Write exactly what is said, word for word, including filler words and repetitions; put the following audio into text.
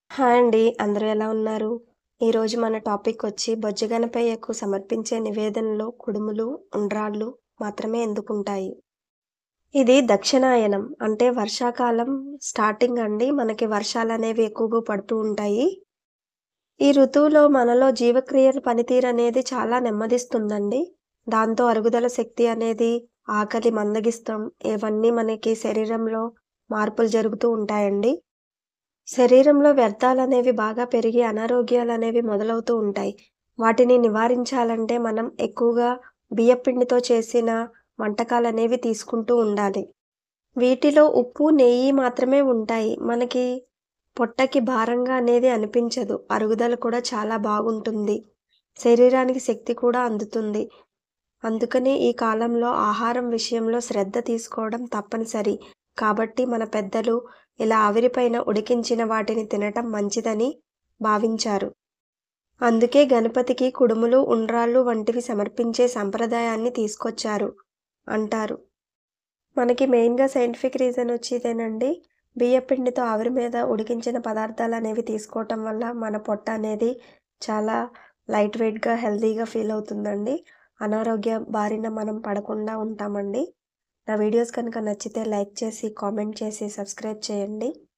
Hi అండి. అందరూ ఎలా ఉన్నారు? ఈరోజు మన టాపిక్ వచ్చి బొజ్జ గణపయ్యకు సమర్పించే నివేదనలో కుడుములు, ఉండ్రాళ్ళు మాత్రమే ఎందుకుంటాయి? ఇది దక్షిణాయనం అంటే వర్షాకాలం స్టార్టింగ్ అండి. మనకి వర్షాలనేవి ఎక్కువగా పడుతూ ఉంటాయి. ఈ ఋతువులో మనలో జీవక్రియల పనితీరనేది చాలా నెమ్మదిస్తుందండి. దాంతో అరుగుదల శక్తి అనేది, ఆకలి మందగిస్తాం ఇవన్నీ మనకి శరీరంలో మార్పులు జరుగుతూ ఉంటాయండి. శరీరంలో వ్యర్థాలనేవి బాగా పెరిగి అనారోగ్యాలనేవి మొదలవుతూ ఉంటాయి. వాటిని నివారించాలంటే మనం ఎక్కువగా బియ్యపిండితో చేసిన వంటకాలనేవి తీసుకుంటూ ఉండాలి. వీటిలో ఉప్పు, నెయ్యి మాత్రమే ఉంటాయి. మనకి పొట్టకి భారంగా అనేది అనిపించదు. అరుగుదల కూడా చాలా బాగుంటుంది. శరీరానికి శక్తి కూడా అందుతుంది. అందుకనే ఈ కాలంలో ఆహారం విషయంలో శ్రద్ధ తీసుకోవడం తప్పనిసరి. కాబట్టి మన పెద్దలు ఇలా ఆవిరిపైన ఉడికించిన వాటిని తినటం మంచిదని భావించారు. అందుకే గణపతికి కుడుములు, ఉండ్రాళ్ళు వంటివి సమర్పించే సంప్రదాయాన్ని తీసుకొచ్చారు అంటారు. మనకి మెయిన్‌గా సైంటిఫిక్ రీజన్ వచ్చి ఇదేనండి. బియ్యపిండితో ఆవిరి మీద ఉడికించిన పదార్థాలనేవి తీసుకోవటం వల్ల మన పొట్ట అనేది చాలా లైట్ వెయిట్‌గా, హెల్తీగా ఫీల్ అవుతుందండి. అనారోగ్య బారిన మనం పడకుండా ఉంటామండి. నా వీడియోస్ కనుక నచ్చితే లైక్ చేసి, కామెంట్ చేసి, సబ్స్క్రైబ్ చేయండి.